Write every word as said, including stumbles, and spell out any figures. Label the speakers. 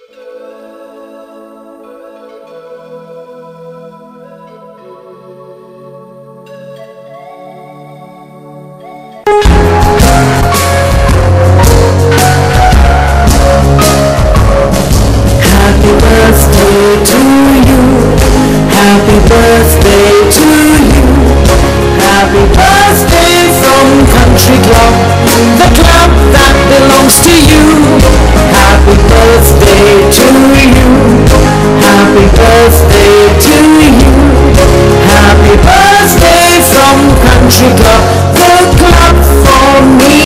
Speaker 1: Happy birthday to you. Happy birthday to you. Happy birthday from Country Club, the club that belongs to you. Happy birthday to you. Happy birthday to you. Happy birthday from Country Club.